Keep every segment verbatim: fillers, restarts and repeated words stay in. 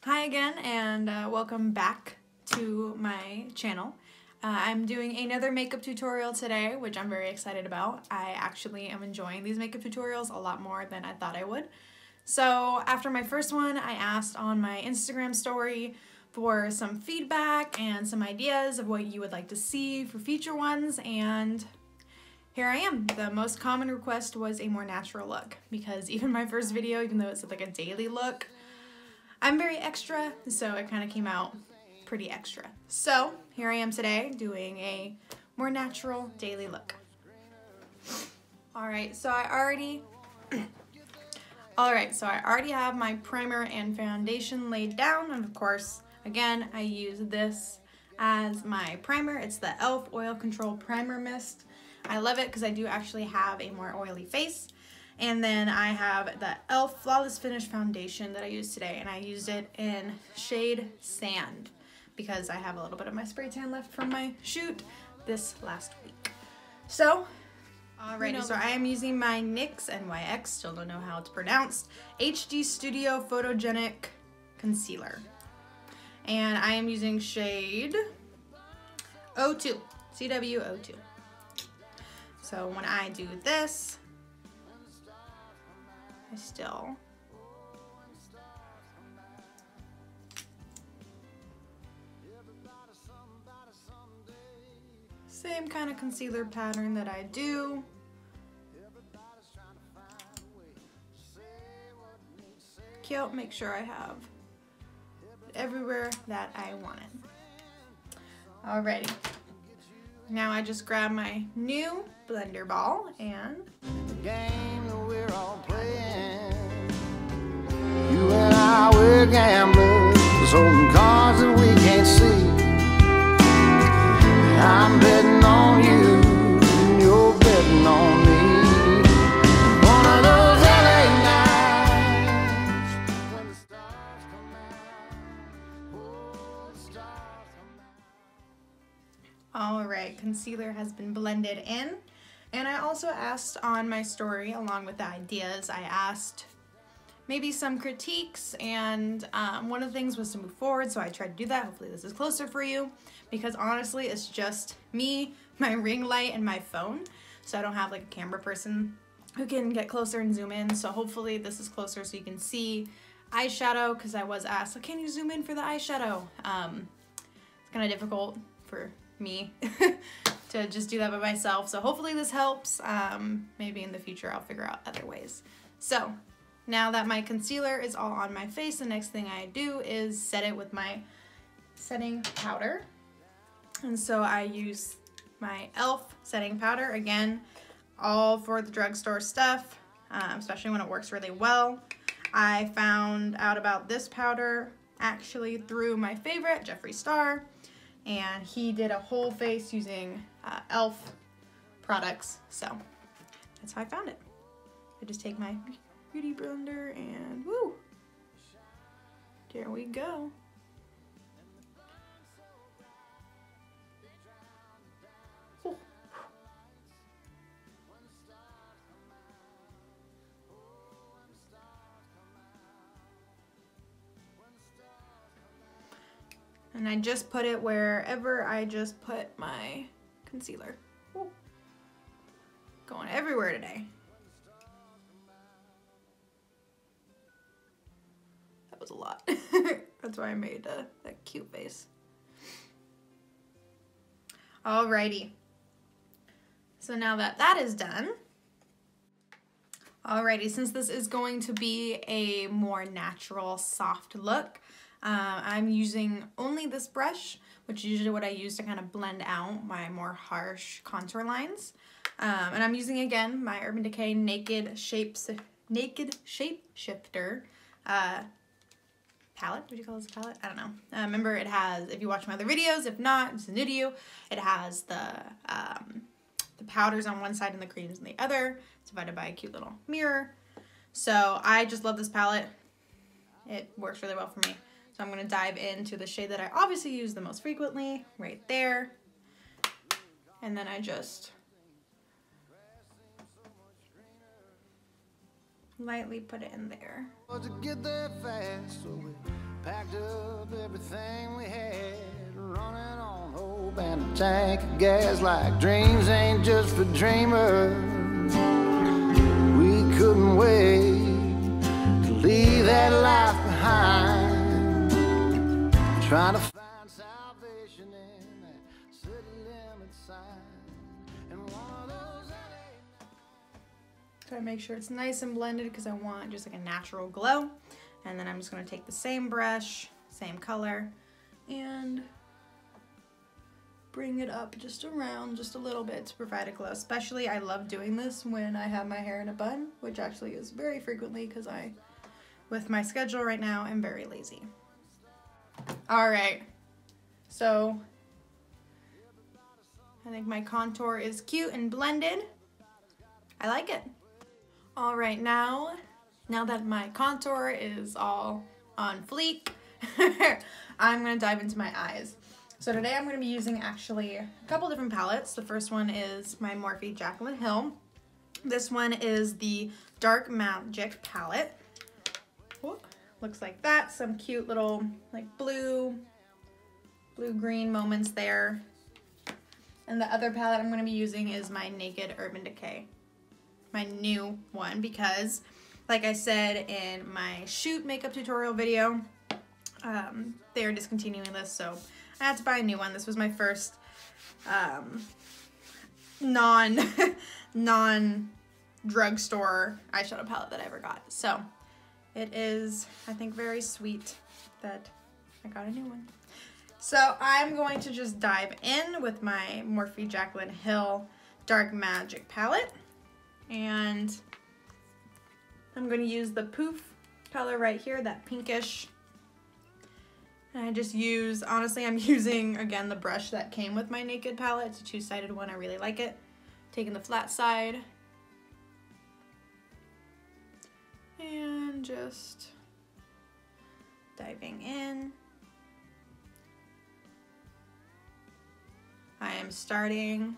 Hi again, and uh, welcome back to my channel. Uh, I'm doing another makeup tutorial today, which I'm very excited about. I actually am enjoying these makeup tutorials a lot more than I thought I would. So after my first one, I asked on my Instagram story for some feedback and some ideas of what you would like to see for future ones, and here I am. The most common request was a more natural look, because even my first video, even though it said like a daily look, I'm very extra, so it kind of came out pretty extra. So here I am today doing a more natural daily look. Alright, so I already Alright, so I already have my primer and foundation laid down, and of course, again, I use this as my primer. It's the e l f Oil Control Primer Mist. I love it because I do actually have a more oily face. And then I have the e l f Flawless Finish Foundation that I used today, and I used it in shade Sand because I have a little bit of my spray tan left from my shoot this last week. So, alrighty, you know, so I am using my N Y X, N Y X, still don't know how it's pronounced, H D Studio Photogenic Concealer. And I am using shade O two, C W O two. So when I do this, I still same kind of concealer pattern that I do. Cute, make sure I have it everywhere that I want it. Alrighty. Now I just grab my new blender ball and the game that we're all playing. You and I, we're gamblers, holding cards that we can't see. I'm betting on you, and you're betting on me. One of those L A nights when the stars come out. Oh, the stars come out. alright, concealer has been blended in. And I also asked on my story, along with the ideas, I asked maybe some critiques, and um, one of the things was to move forward, so I tried to do that. Hopefully this is closer for you, because honestly it's just me, my ring light, and my phone, so I don't have like a camera person who can get closer and zoom in. So hopefully this is closer so you can see eyeshadow, because I was asked, can you zoom in for the eyeshadow? Um, it's kind of difficult for me to just do that by myself, so hopefully this helps. Um, maybe in the future I'll figure out other ways. So now that my concealer is all on my face, the next thing I do is set it with my setting powder. And so I use my e l f setting powder, again, all for the drugstore stuff, um, especially when it works really well. I found out about this powder actually through my favorite, Jeffree Star, and he did a whole face using uh, e l f products, so that's how I found it. I just take my beauty blender and woo, there we go. Ooh. And I just put it wherever I just put my concealer. Ooh. Going everywhere today. Was a lot. That's why I made uh, that cute face. Alrighty. So now that that is done, alrighty, since this is going to be a more natural, soft look, uh, I'm using only this brush, which is usually what I use to kind of blend out my more harsh contour lines. Um, and I'm using, again, my Urban Decay Naked Shapes, Naked Shape Shifter uh, palette. Would you call this a palette? I don't know. Uh, remember, it has, if you watch my other videos, if not, it's new to you, it has the um, the powders on one side and the creams on the other. It's divided by a cute little mirror. So I just love this palette. It works really well for me. So I'm going to dive into the shade that I obviously use the most frequently, right there. And then I just lightly put it in there. To get there fast, so we packed it And a tank of gas like dreams ain't just for dreamers. We couldn't wait to leave that life behind. Trying to find salvation in that city limit sign. And one of those L A Try to make sure it's nice and blended because I want just like a natural glow. And then I'm just gonna take the same brush, same color, and bring it up just around just a little bit to provide a glow. Especially I love doing this when I have my hair in a bun, which actually is very frequently because I, with my schedule right now, am very lazy. All right, so I think my contour is cute and blended. I like it. All right, now, now that my contour is all on fleek, I'm gonna dive into my eyes. So today I'm gonna be using actually a couple different palettes. The first one is my Morphe Jaclyn Hill. This one is the Dark Magic palette. Whoop. Looks like that. Some cute little like blue, blue-green moments there. And the other palette I'm gonna be using is my Naked Urban Decay. My new one because, like I said in my shoot makeup tutorial video, um, they're discontinuing this, so I had to buy a new one. This was my first um, non non drugstore eyeshadow palette that I ever got. So it is, I think, very sweet that I got a new one. So I'm going to just dive in with my Morphe Jaclyn Hill Dark Magic palette, and I'm going to use the Poof color right here, that pinkish. And I just use, honestly, I'm using, again, the brush that came with my Naked palette. It's a two-sided one. I really like it. Taking the flat side. And just diving in. I am starting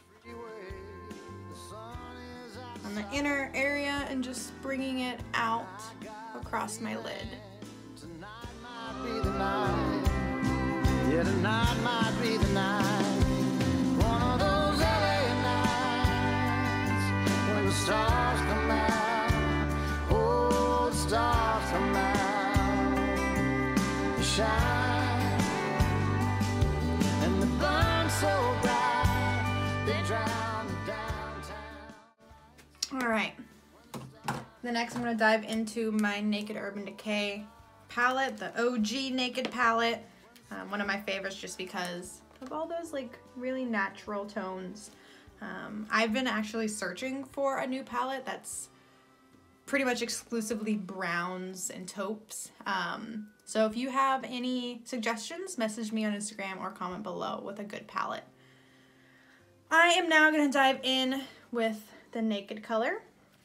on the inner area and just bringing it out across my lid. be the night. Yeah, tonight might be the night. One of those L A nights when the stars come out. Oh, the stars come out. They shine and they burn so bright they drown the downtown. All right. The next I'm going to dive into my Naked Urban Decay palette, the O G Naked palette. Um, one of my favorites just because of all those like really natural tones. Um, I've been actually searching for a new palette that's pretty much exclusively browns and taupes. Um, so if you have any suggestions, message me on Instagram or comment below with a good palette. I am now going to dive in with the Naked color.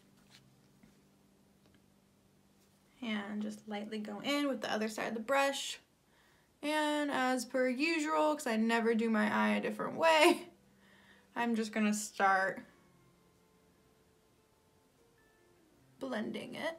And just lightly go in with the other side of the brush. And as per usual, because I never do my eye a different way, I'm just going to start blending it.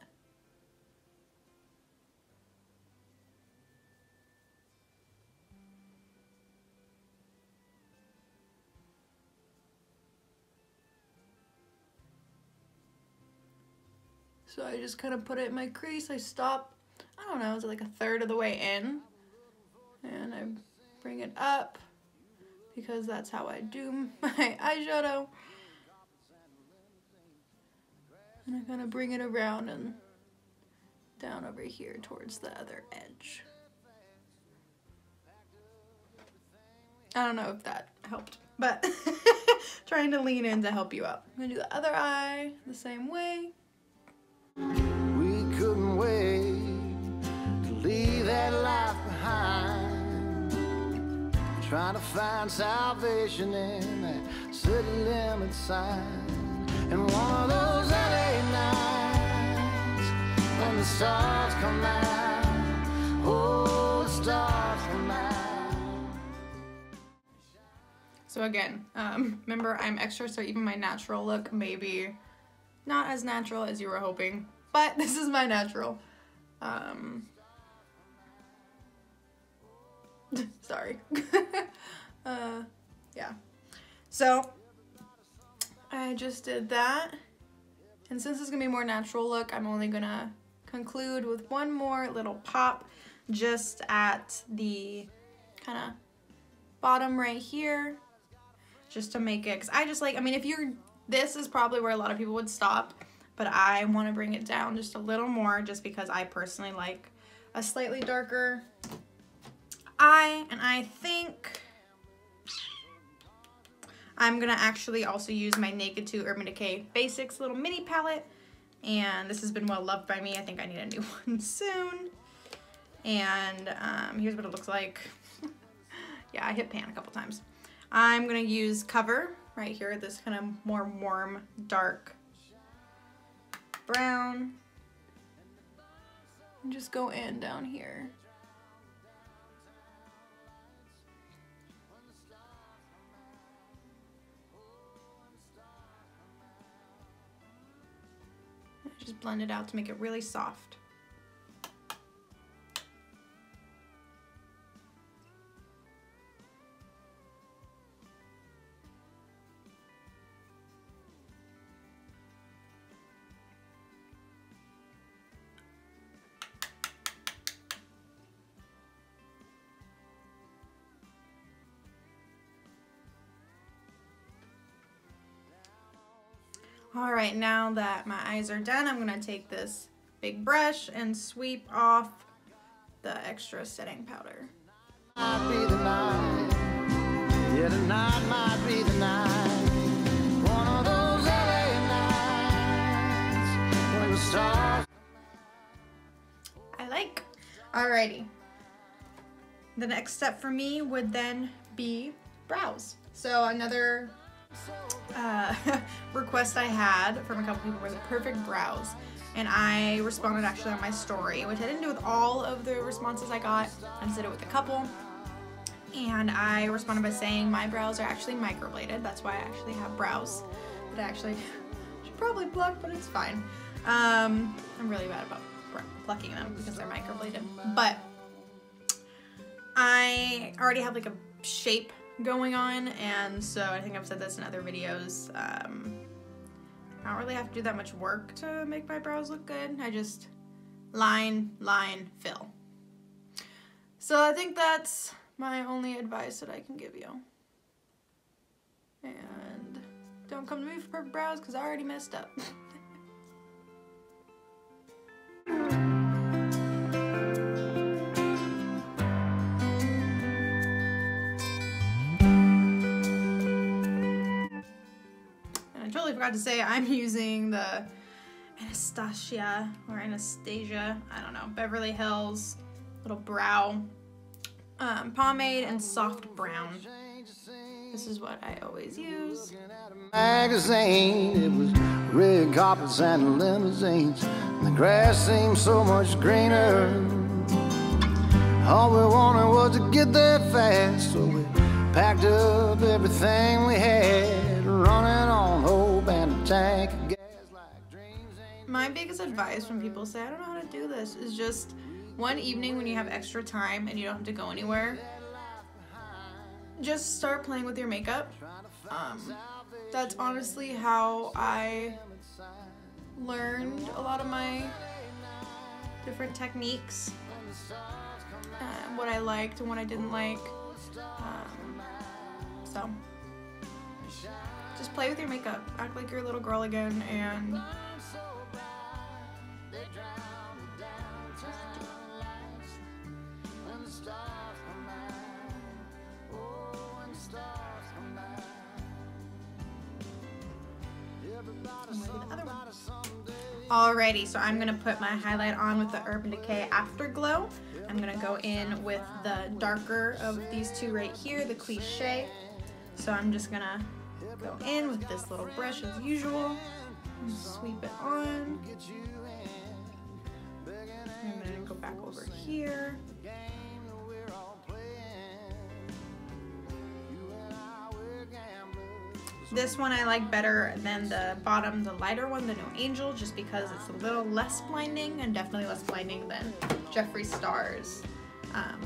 So I just kind of put it in my crease. I stop, I don't know, is it like a third of the way in? And I bring it up because that's how I do my eyeshadow. And I kind of bring it around and down over here towards the other edge. I don't know if that helped, but trying to lean in to help you out. I'm gonna do the other eye the same way. We couldn't wait to leave that life behind. Trying to find salvation in that city limit sign. And one of those L A nights when the stars come out. Oh, the stars come out. So again, um, remember I'm extra, so even my natural look maybe not as natural as you were hoping, but this is my natural. Um, sorry. uh, So I just did that. And since it's gonna be a more natural look, I'm only gonna conclude with one more little pop just at the kind of bottom right here, just to make it, because I just like, I mean, if you're, this is probably where a lot of people would stop, but I want to bring it down just a little more just because I personally like a slightly darker eye. And I think I'm gonna actually also use my Naked two Urban Decay Basics little mini palette, and this has been well loved by me. I think I need a new one soon. And um, here's what it looks like. Yeah, I hit pan a couple times. I'm gonna use Cover right here, this kind of more warm, dark brown, and just go in down here. Just blend it out to make it really soft. All right, now that my eyes are done, I'm gonna take this big brush and sweep off the extra setting powder. Might be the night. Yeah, tonight might be the night. One of those L A nights when the stars. I like. Alrighty. The next step for me would then be brows. So another uh, request I had from a couple people were the perfect brows, and I responded actually on my story, which I didn't do with all of the responses I got. I just did it with a couple, and I responded by saying my brows are actually microbladed. That's why I actually have brows that I actually should probably pluck, but it's fine. Um, I'm really bad about plucking them because they're microbladed, but I already have like a shape going on, and so I think I've said this in other videos. um, I don't really have to do that much work to make my brows look good. I just line, line, fill. So I think that's my only advice that I can give you. And don't come to me for perfect brows because I already messed up. I forgot to say I'm using the Anastasia or Anastasia, I don't know, Beverly Hills little brow um, pomade and soft brown. This is what I always use. Magazine, it was red carpets and limousines. The grass seemed so much greener. All we wanted was to get there fast, so we packed up everything we had, running on hope and a tank of gas like dreams ain't. My biggest advice when people say I don't know how to do this is just one evening when you have extra time and you don't have to go anywhere, just start playing with your makeup. Um, that's honestly how I learned a lot of my different techniques, uh, what I liked and what I didn't like. Um, so just play with your makeup, act like you're a little girl again, and alrighty, so I'm gonna put my highlight on with the Urban Decay Afterglow. I'm gonna go in with the darker of these two right here, the Cliche. So I'm just gonna go in with this little brush as usual and sweep it on. I'm gonna go back over here. This one I like better than the bottom, the lighter one, the No Angel, just because it's a little less blinding and definitely less blinding than Jeffree Star's um, highlight.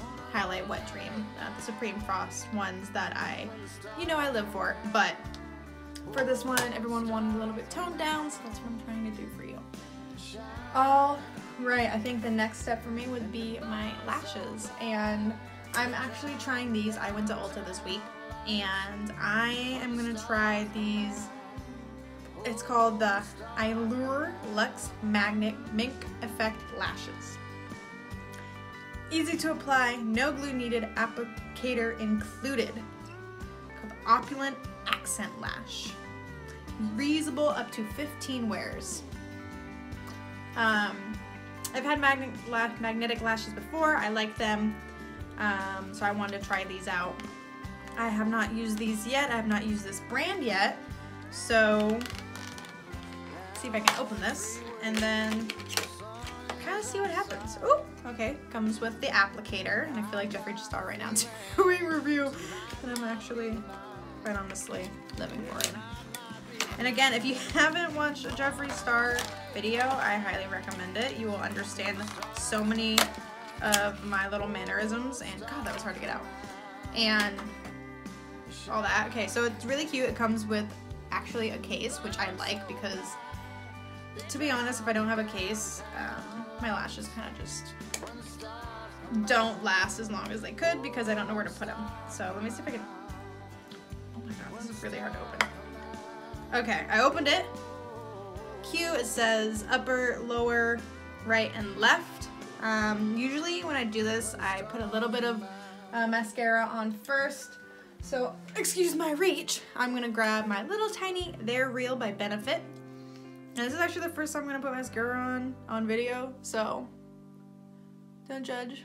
L A Wet Dream, uh, the Supreme Frost ones that I, you know, I live for. But for this one, everyone wanted a little bit toned down, so that's what I'm trying to do for you. All right, I think the next step for me would be my lashes, and I'm actually trying these. I went to Ulta this week, and I am gonna try these. It's called the Allure Luxe Magnet Mink Effect Lashes. Easy to apply, no glue needed, applicator included. Called Opulent Accent Lash. Reusable up to fifteen wears. Um, I've had magnet la magnetic lashes before. I like them, um, so I wanted to try these out. I have not used these yet. I have not used this brand yet, so let's see if I can open this and then kind of see what happens. Oh, okay. Comes with the applicator, and I feel like Jeffree Star right now doing review, and I'm actually quite honestly living for it. And again, if you haven't watched a Jeffree Star video, I highly recommend it. You will understand so many of my little mannerisms, and God, that was hard to get out. And all that. Okay, so it's really cute. It comes with actually a case, which I like because, to be honest, if I don't have a case, um, my lashes kind of just don't last as long as they could because I don't know where to put them. So let me see if I can. Oh my God, this is really hard to open. Okay, I opened it. Cute. It says upper, lower, right, and left. Um, usually when I do this, I put a little bit of uh, mascara on first. So, excuse my reach. I'm gonna grab my little tiny They're Real by Benefit. And this is actually the first time I'm gonna put mascara on on video, so don't judge.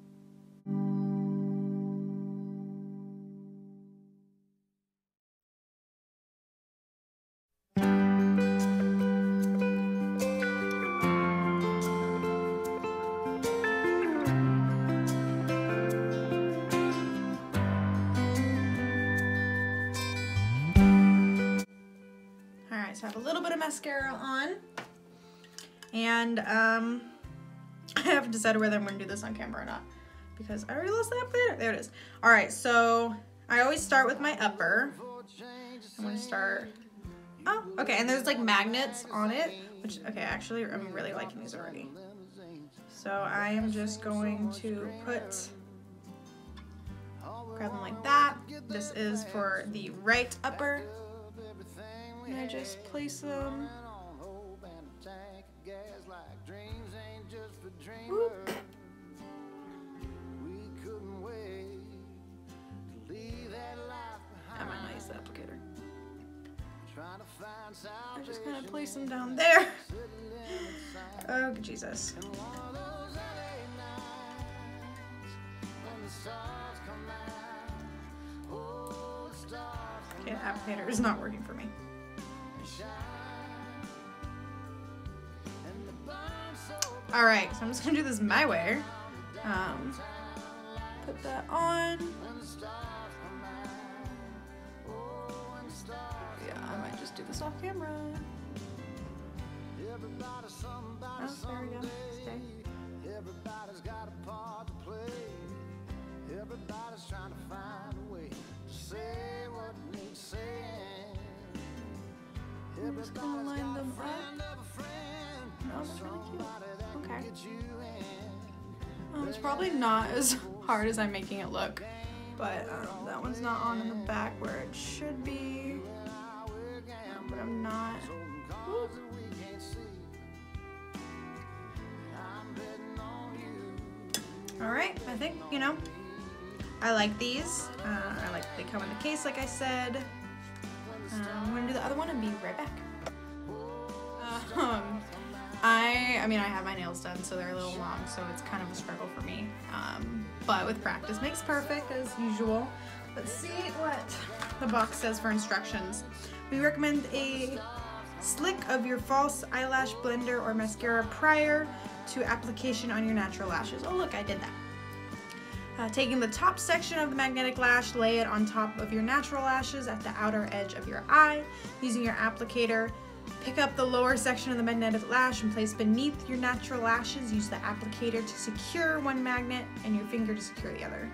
So I have a little bit of mascara on, and um, I haven't decided whether I'm going to do this on camera or not because I already lost the applicator. There it is. All right, so I always start with my upper. I'm going to start. Oh, okay, and there's like magnets on it, which okay, actually I'm really liking these already. So I am just going to put grab them like that. This is for the right upper. And I just place them. Whoop. I might not use the applicator. I just kind of place them down there. Oh, Jesus. Okay, the applicator is not working for me. Alright, so I'm just gonna do this my way. Um, put that on. Yeah, I might just do this off camera. Oh, there we go. Stay. Everybody's got a part to play. Everybody's trying to find a way to say what needs saying. I'm just gonna line them up. Oh, that's really cute. Okay. Oh, it's probably not as hard as I'm making it look, but um, that one's not on in the back where it should be. Um, but I'm not. Whoop. All right, I think, you know, I like these. Uh, I like they come in the case, like I said. Um, I'm gonna do the other one and be right back. Um, I, I mean, I have my nails done, so they're a little long, so it's kind of a struggle for me. Um, but with practice makes perfect, as usual. Let's see what the box says for instructions. We recommend a slick of your false eyelash blender or mascara prior to application on your natural lashes. Oh, look, I did that. Uh, taking the top section of the magnetic lash, lay it on top of your natural lashes at the outer edge of your eye. Using your applicator, Pick up the lower section of the magnetic lash and place beneath your natural lashes. Use the applicator to secure one magnet and your finger to secure the other.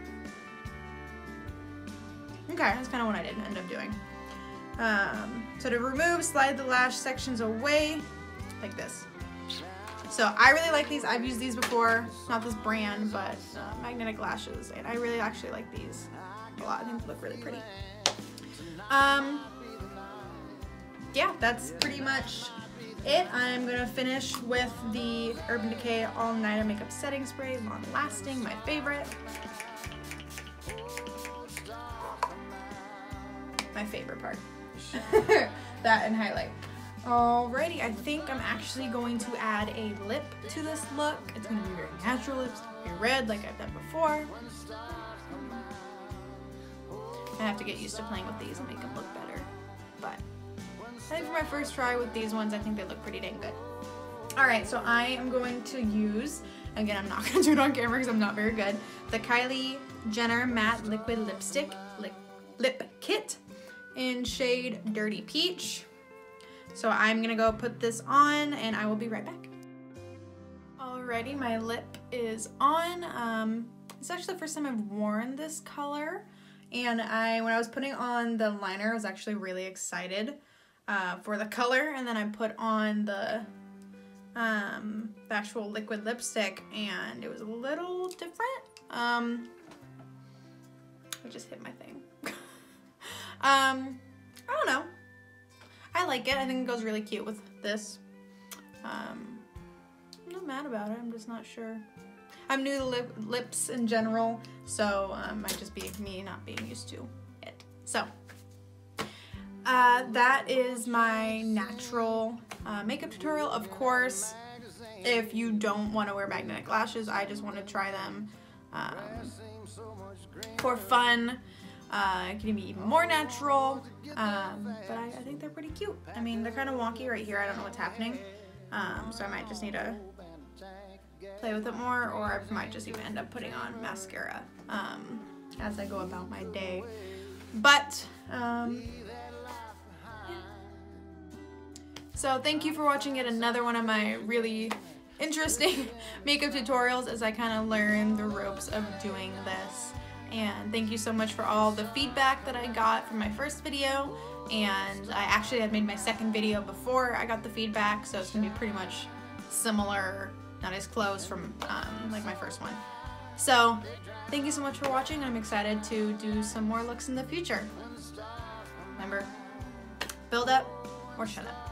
Okay, that's kind of what I did end up doing. Um, so to remove, slide the lash sections away like this. So I really like these. I've used these before, not this brand, but uh, magnetic lashes, and I really actually like these a lot. I think they look really pretty. Um, yeah, that's pretty much it. I'm gonna finish with the Urban Decay All Nighter Makeup Setting Spray, long lasting, my favorite. My favorite part. That and highlight. Alrighty, I think I'm actually going to add a lip to this look. It's going to be very natural lips, very red like I've done before. I have to get used to playing with these and make them look better. But I think for my first try with these ones, I think they look pretty dang good. Alright, so I am going to use, again, I'm not going to do it on camera because I'm not very good, the Kylie Jenner Matte Liquid Lipstick Lip, Lip Kit in shade Dirty Peach. So I'm gonna go put this on and I will be right back. Alrighty, my lip is on. Um, it's actually the first time I've worn this color. And I, when I was putting on the liner, I was actually really excited uh, for the color. And then I put on the, um, the actual liquid lipstick and it was a little different. Um, I just hit my thing. um, I don't know. I like it. I think it goes really cute with this. Um, I'm not mad about it. I'm just not sure. I'm new to lip, lips in general, so um, might just be me not being used to it. So uh, that is my natural uh, makeup tutorial. Of course, if you don't want to wear magnetic lashes, I just want to try them um, for fun. Uh, it can be even more natural, um, but I, I think they're pretty cute. I mean, they're kind of wonky right here. I don't know what's happening, um, so I might just need to play with it more, or I might just even end up putting on mascara um, as I go about my day. But, um, yeah. So thank you for watching yet another one of my really interesting makeup tutorials as I kind of learn the ropes of doing this. And thank you so much for all the feedback that I got from my first video, and I actually had made my second video before I got the feedback, so it's gonna be pretty much similar, not as close from um, like my first one. So thank you so much for watching. I'm excited to do some more looks in the future. Remember, build up or shut up.